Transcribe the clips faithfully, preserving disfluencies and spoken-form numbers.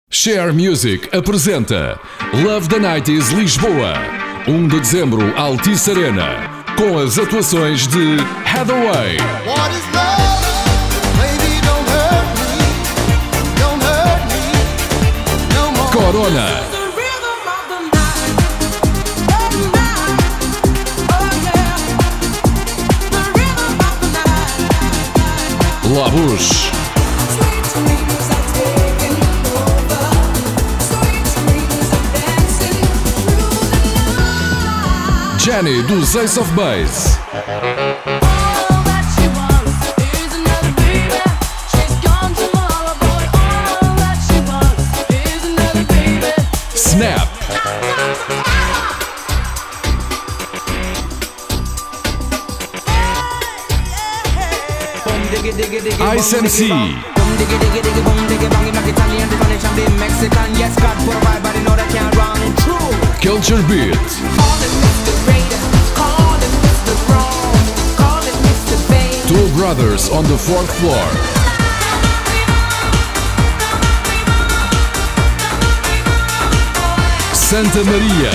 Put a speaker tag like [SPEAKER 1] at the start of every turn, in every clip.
[SPEAKER 1] Share Music apresenta Love the nineties Lisboa, um de dezembro, Altice Arena, com as atuações de Hathaway, Corona, La Bouche, Jenny dos Ace of Base, Snap, Ice M C, Culture Beat, Two Brothers on the Fourth Floor, Santa Maria,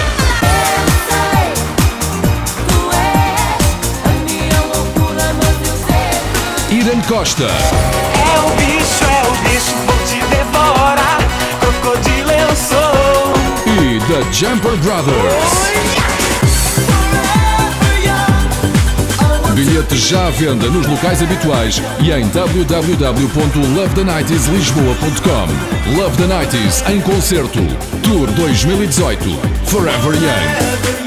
[SPEAKER 1] Irã Costa,
[SPEAKER 2] É o bicho, é o bicho, vou te devorar. Crocodilo eu sou.
[SPEAKER 1] e The Jumper Brothers. Bilhetes já à venda nos locais habituais e em w w w ponto love the nineties lisboa ponto com. Love the nineties em concerto. Tour dois mil e dezoito. Forever Young.